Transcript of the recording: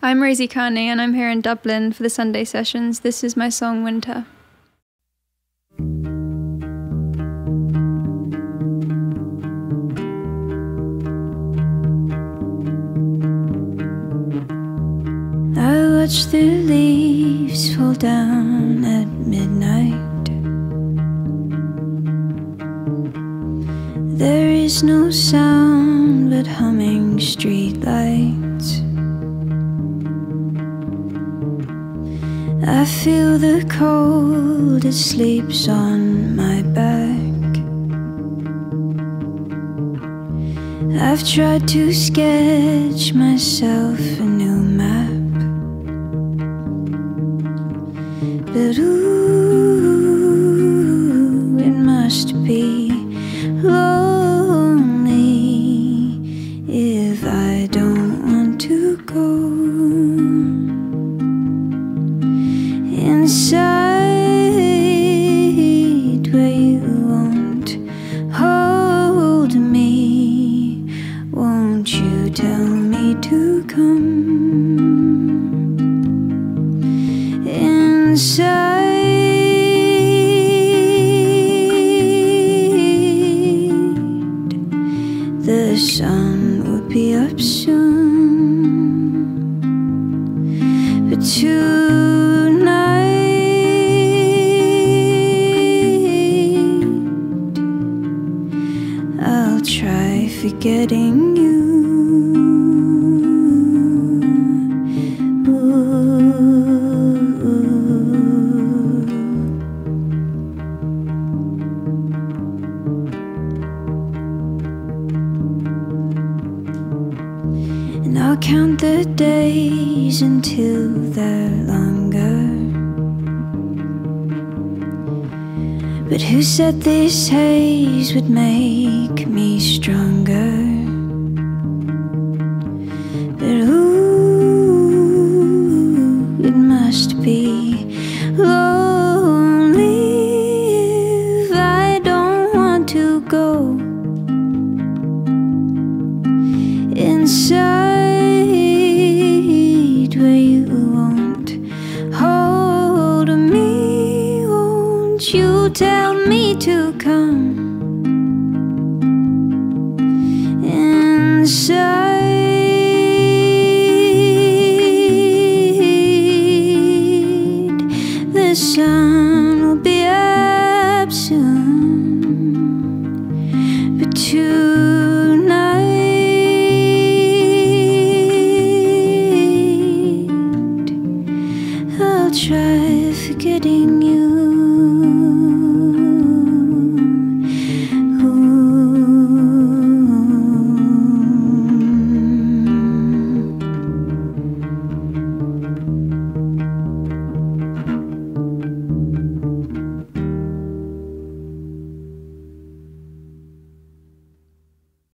I'm Rosie Carney and I'm here in Dublin for the Sunday sessions. This is my song Winter. I watch the leaves fall down at midnight. There is no sound but humming streetlights. I feel the cold, it sleeps on my back. I've tried to sketch myself a new map, but ooh, it must be lonely if I don't want to go inside where you won't hold me. Won't you tell me to come inside? The sun will be up soon, but tonight I'll try forgetting you. And I'll count the days until they're longer. But who said this haze would make me stronger? But ooh, it must be lonely if I don't want to go inside where you won't hold me. Won't you tell me to come inside? The sun will be up soon, but tonight I'll try forgetting you.